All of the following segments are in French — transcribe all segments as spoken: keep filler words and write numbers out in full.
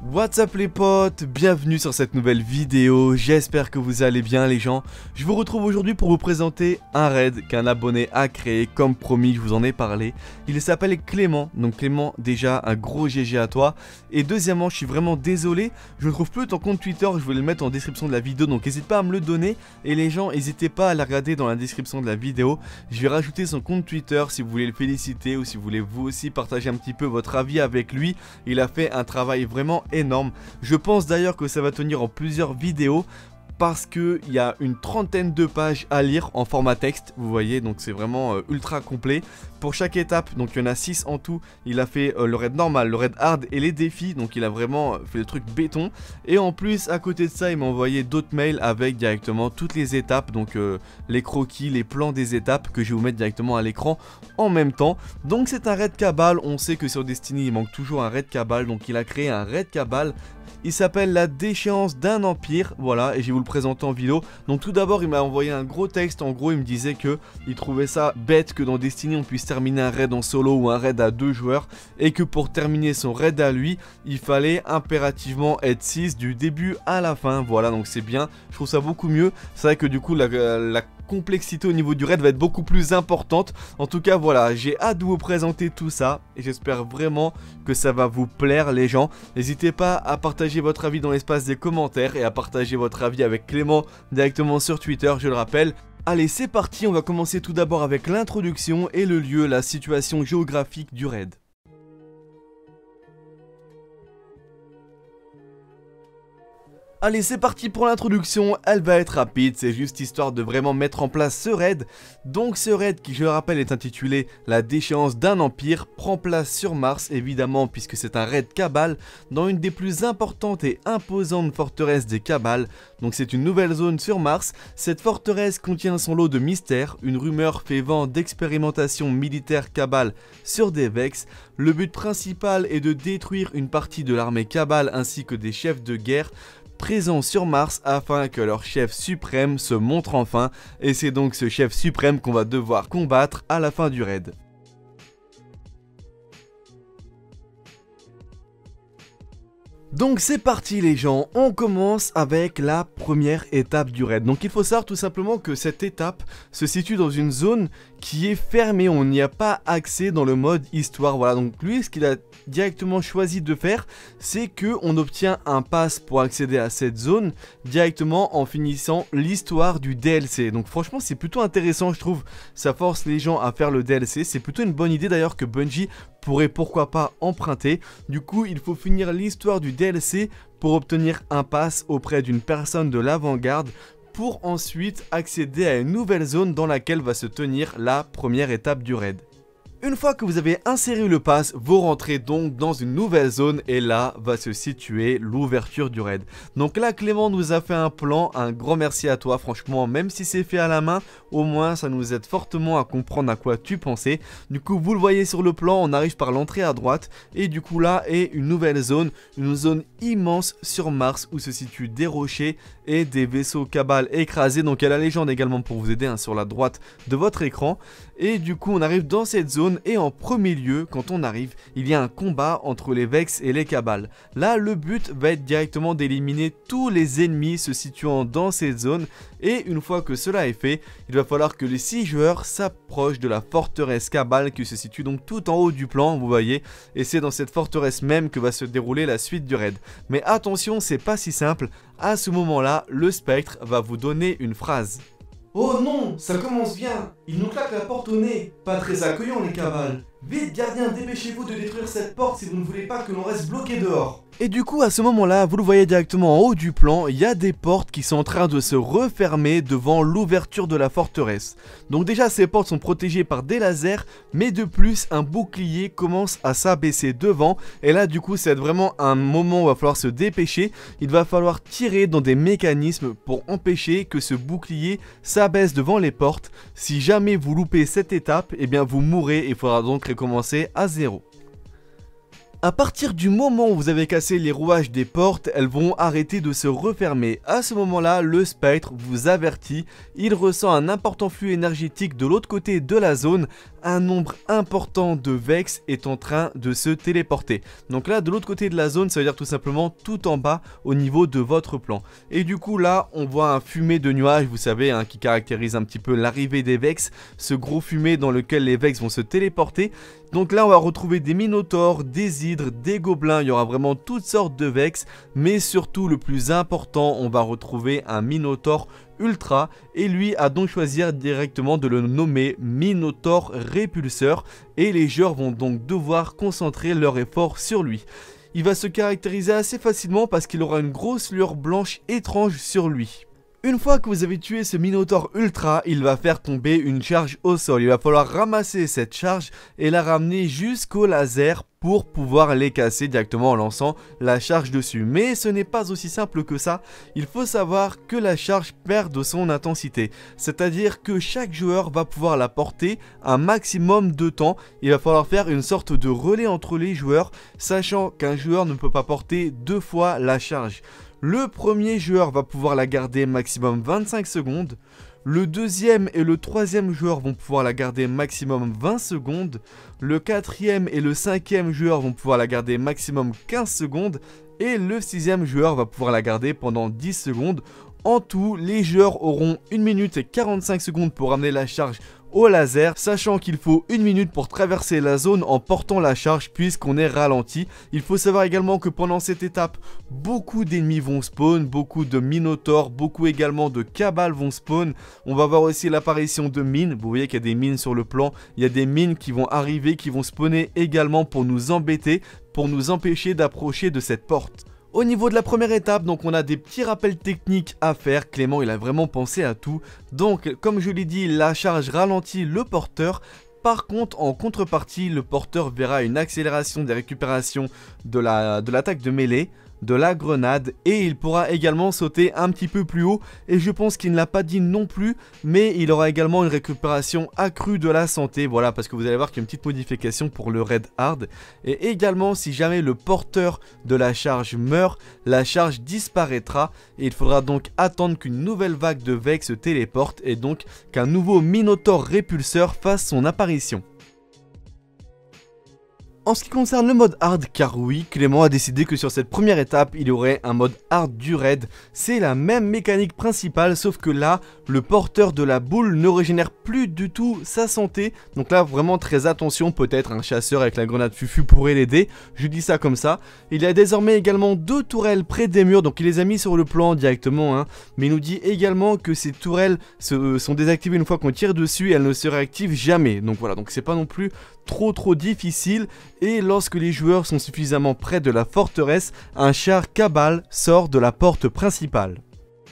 What's up les potes, bienvenue sur cette nouvelle vidéo, j'espère que vous allez bien les gens. Je vous retrouve aujourd'hui pour vous présenter un raid qu'un abonné a créé, comme promis je vous en ai parlé. Il s'appelle Clément, donc Clément déjà un gros G G à toi. Et deuxièmement je suis vraiment désolé, je ne trouve plus ton compte Twitter, je vais le mettre en description de la vidéo, donc n'hésite pas à me le donner. Et les gens n'hésitez pas à la regarder dans la description de la vidéo, je vais rajouter son compte Twitter si vous voulez le féliciter ou si vous voulez vous aussi partager un petit peu votre avis avec lui. Il a fait un travail vraiment énorme. Je pense d'ailleurs que ça va tenir en plusieurs vidéos parce qu'il y a une trentaine de pages à lire en format texte, vous voyez, donc c'est vraiment euh, ultra complet. Pour chaque étape, donc il y en a six en tout, il a fait euh, le raid normal, le raid hard et les défis, donc il a vraiment fait le truc béton. Et en plus, à côté de ça, il m'a envoyé d'autres mails avec directement toutes les étapes, donc euh, les croquis, les plans des étapes que je vais vous mettre directement à l'écran en même temps. Donc c'est un raid Cabal, on sait que sur Destiny il manque toujours un raid Cabal, donc il a créé un raid Cabal. Il s'appelle la déchéance d'un empire, voilà, et je vais vous le présenter en vidéo. Donc tout d'abord, il m'a envoyé un gros texte, en gros il me disait que il trouvait ça bête que dans Destiny on puisse terminer un raid en solo ou un raid à deux joueurs, et que pour terminer son raid à lui, il fallait impérativement être six du début à la fin, voilà, donc c'est bien, je trouve ça beaucoup mieux. C'est vrai que du coup la, la complexité au niveau du raid va être beaucoup plus importante. En tout cas voilà, j'ai hâte de vous présenter tout ça et j'espère vraiment que ça va vous plaire les gens. N'hésitez pas à partager votre avis dans l'espace des commentaires et à partager votre avis avec Clément directement sur Twitter, je le rappelle. Allez c'est parti, on va commencer tout d'abord avec l'introduction et le lieu, la situation géographique du raid. Allez c'est parti pour l'introduction, elle va être rapide, c'est juste histoire de vraiment mettre en place ce raid. Donc ce raid qui je le rappelle est intitulé la déchéance d'un empire prend place sur Mars évidemment puisque c'est un raid Cabal dans une des plus importantes et imposantes forteresses des Cabal. Donc c'est une nouvelle zone sur Mars, cette forteresse contient son lot de mystères, une rumeur fait vent d'expérimentation militaire Cabal sur des Vex. Le but principal est de détruire une partie de l'armée Cabal ainsi que des chefs de guerre présents sur Mars afin que leur chef suprême se montre enfin, et c'est donc ce chef suprême qu'on va devoir combattre à la fin du raid. Donc c'est parti les gens, on commence avec la première étape du raid. Donc il faut savoir tout simplement que cette étape se situe dans une zone qui est fermée, on n'y a pas accès dans le mode histoire. Voilà, donc lui ce qu'il a directement choisi de faire, c'est que on obtient un pass pour accéder à cette zone directement en finissant l'histoire du D L C. Donc franchement c'est plutôt intéressant je trouve, ça force les gens à faire le D L C, c'est plutôt une bonne idée d'ailleurs que Bungie pourrait pourquoi pas emprunter. Du coup il faut finir l'histoire du D L C pour obtenir un pass auprès d'une personne de l'avant-garde pour ensuite accéder à une nouvelle zone dans laquelle va se tenir la première étape du raid. Une fois que vous avez inséré le pass, vous rentrez donc dans une nouvelle zone et là va se situer l'ouverture du raid. Donc là Clément nous a fait un plan, un grand merci à toi franchement, même si c'est fait à la main, au moins ça nous aide fortement à comprendre à quoi tu pensais. Du coup vous le voyez sur le plan, on arrive par l'entrée à droite et du coup là est une nouvelle zone, une zone immense sur Mars où se situent des rochers et des vaisseaux Cabal écrasés. Donc il y a la légende également pour vous aider hein, sur la droite de votre écran. Et du coup on arrive dans cette zone et en premier lieu quand on arrive il y a un combat entre les Vex et les Cabal. Là le but va être directement d'éliminer tous les ennemis se situant dans cette zone. Et une fois que cela est fait, il va falloir que les six joueurs s'approchent de la forteresse Cabal qui se situe donc tout en haut du plan, vous voyez. Et c'est dans cette forteresse même que va se dérouler la suite du raid. Mais attention, c'est pas si simple, à ce moment-là, le spectre va vous donner une phrase. Oh non, ça commence bien. Ils nous claquent la porte au nez. Pas très accueillant les Cabal. Vite gardien, dépêchez-vous de détruire cette porte si vous ne voulez pas que l'on reste bloqué dehors. Et du coup à ce moment là, vous le voyez directement en haut du plan, il y a des portes qui sont en train de se refermer devant l'ouverture de la forteresse. Donc déjà ces portes sont protégées par des lasers, mais de plus un bouclier commence à s'abaisser devant. Et là du coup c'est vraiment un moment où il va falloir se dépêcher, il va falloir tirer dans des mécanismes pour empêcher que ce bouclier s'abaisse devant les portes. Si jamais vous loupez cette étape, eh bien vous mourrez et il faudra donc recommencer à zéro. À partir du moment où vous avez cassé les rouages des portes, elles vont arrêter de se refermer. À ce moment-là, le spectre vous avertit, il ressent un important flux énergétique de l'autre côté de la zone, un nombre important de Vex est en train de se téléporter. Donc là, de l'autre côté de la zone, ça veut dire tout simplement tout en bas au niveau de votre plan. Et du coup là, on voit un fumée de nuages, vous savez, hein, qui caractérise un petit peu l'arrivée des Vex, ce gros fumée dans lequel les Vex vont se téléporter. Donc là, on va retrouver des minotaures, des hydres, des gobelins, il y aura vraiment toutes sortes de Vex, mais surtout le plus important, on va retrouver un minotaure ultra, et lui a donc choisi directement de le nommer Minotaure Répulseur, et les joueurs vont donc devoir concentrer leur effort sur lui. Il va se caractériser assez facilement parce qu'il aura une grosse lueur blanche étrange sur lui. Une fois que vous avez tué ce Minotaure Ultra, il va faire tomber une charge au sol. Il va falloir ramasser cette charge et la ramener jusqu'au laser pour pouvoir les casser directement en lançant la charge dessus. Mais ce n'est pas aussi simple que ça. Il faut savoir que la charge perd de son intensité. C'est-à-dire que chaque joueur va pouvoir la porter un maximum de temps. Il va falloir faire une sorte de relais entre les joueurs, sachant qu'un joueur ne peut pas porter deux fois la charge. Le premier joueur va pouvoir la garder maximum vingt-cinq secondes. Le deuxième et le troisième joueur vont pouvoir la garder maximum vingt secondes. Le quatrième et le cinquième joueur vont pouvoir la garder maximum quinze secondes. Et le sixième joueur va pouvoir la garder pendant dix secondes. En tout, les joueurs auront une minute et quarante-cinq secondes pour ramener la charge au laser, sachant qu'il faut une minute pour traverser la zone en portant la charge puisqu'on est ralenti. Il faut savoir également que pendant cette étape, beaucoup d'ennemis vont spawn, beaucoup de minotaures, beaucoup également de cabales vont spawn. On va voir aussi l'apparition de mines, vous voyez qu'il y a des mines sur le plan, il y a des mines qui vont arriver, qui vont spawner également pour nous embêter, pour nous empêcher d'approcher de cette porte. Au niveau de la première étape, donc on a des petits rappels techniques à faire. Clément, il a vraiment pensé à tout. Donc, comme je l'ai dit, la charge ralentit le porteur. Par contre, en contrepartie, le porteur verra une accélération des récupérations de la, de l'attaque de mêlée, de la grenade, et il pourra également sauter un petit peu plus haut, et je pense qu'il ne l'a pas dit non plus, mais il aura également une récupération accrue de la santé, voilà, parce que vous allez voir qu'il y a une petite modification pour le raid hard, et également si jamais le porteur de la charge meurt, la charge disparaîtra, et il faudra donc attendre qu'une nouvelle vague de Vex se téléporte, et donc qu'un nouveau Minotaure Répulseur fasse son apparition. En ce qui concerne le mode hard, car oui, Clément a décidé que sur cette première étape, il y aurait un mode hard du raid. C'est la même mécanique principale, sauf que là, le porteur de la boule ne régénère plus du tout sa santé. Donc là, vraiment très attention, peut-être un chasseur avec la grenade fufu pourrait l'aider. Je dis ça comme ça. Il y a désormais également deux tourelles près des murs, donc il les a mis sur le plan directement. Hein. Mais il nous dit également que ces tourelles se, sont désactivées une fois qu'on tire dessus et elles ne se réactivent jamais. Donc voilà, donc c'est pas non plus trop trop difficile, et lorsque les joueurs sont suffisamment près de la forteresse, un char cabal sort de la porte principale.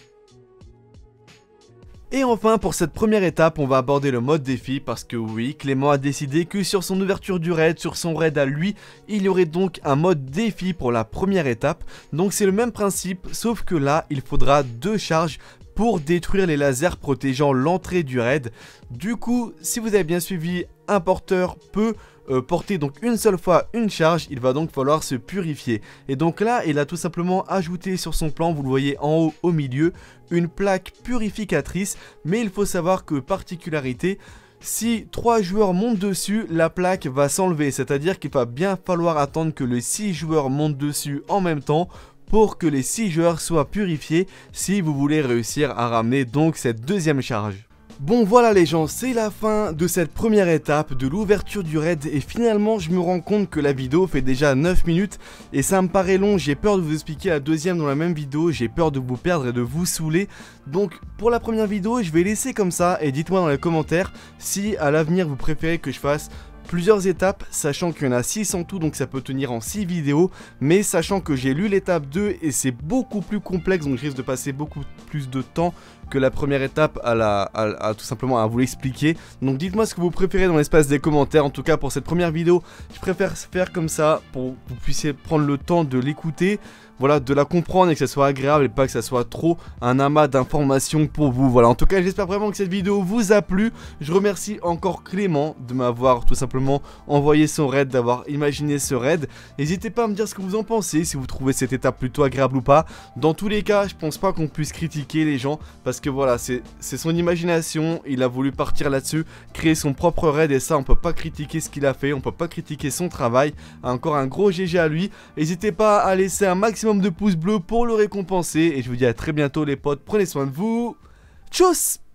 Et enfin, pour cette première étape, on va aborder le mode défi parce que oui, Clément a décidé que sur son ouverture du raid, sur son raid à lui, il y aurait donc un mode défi pour la première étape. Donc c'est le même principe, sauf que là, il faudra deux charges pour détruire les lasers protégeant l'entrée du raid. Du coup, si vous avez bien suivi, un porteur peut euh, porter donc une seule fois une charge, il va donc falloir se purifier. Et donc là, il a tout simplement ajouté sur son plan, vous le voyez en haut au milieu, une plaque purificatrice. Mais il faut savoir que particularité, si trois joueurs montent dessus, la plaque va s'enlever. C'est-à-dire qu'il va bien falloir attendre que les six joueurs montent dessus en même temps pour que les six joueurs soient purifiés si vous voulez réussir à ramener donc cette deuxième charge. Bon voilà les gens, c'est la fin de cette première étape de l'ouverture du raid, et finalement je me rends compte que la vidéo fait déjà neuf minutes et ça me paraît long. J'ai peur de vous expliquer la deuxième dans la même vidéo, j'ai peur de vous perdre et de vous saouler. Donc pour la première vidéo je vais laisser comme ça, et dites-moi dans les commentaires si à l'avenir vous préférez que je fasse plusieurs étapes, sachant qu'il y en a six en tout, donc ça peut tenir en six vidéos, mais sachant que j'ai lu l'étape deux et c'est beaucoup plus complexe, donc je risque de passer beaucoup plus de temps que la première étape à, la, à, à tout simplement à vous l'expliquer. Donc dites-moi ce que vous préférez dans l'espace des commentaires. En tout cas pour cette première vidéo, je préfère faire comme ça pour que vous puissiez prendre le temps de l'écouter. Voilà, de la comprendre et que ça soit agréable et pas que ça soit trop un amas d'informations pour vous. Voilà, en tout cas j'espère vraiment que cette vidéo vous a plu. Je remercie encore Clément de m'avoir tout simplement envoyé son raid, d'avoir imaginé ce raid. N'hésitez pas à me dire ce que vous en pensez, si vous trouvez cette étape plutôt agréable ou pas. Dans tous les cas, je pense pas qu'on puisse critiquer les gens parce que voilà, c'est son imagination, il a voulu partir là-dessus, créer son propre raid et ça on peut pas critiquer ce qu'il a fait, on peut pas critiquer son travail. Encore un gros G G à lui. N'hésitez pas à laisser un maximum de pouces bleus pour le récompenser et je vous dis à très bientôt les potes, prenez soin de vous, tchuss.